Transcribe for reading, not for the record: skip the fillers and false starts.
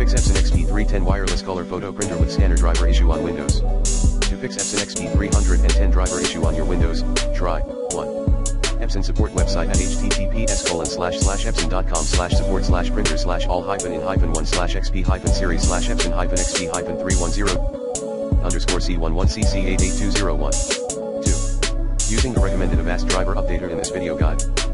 fix Epson XP-310 wireless color photo printer with scanner driver issue on Windows. To fix Epson XP-310 driver issue on your Windows, try 1. Epson support website at https://epson.com/support/printers/all-in-1/xp-310_c11cc88201. 2. Using the recommended Avast driver updater in this video guide.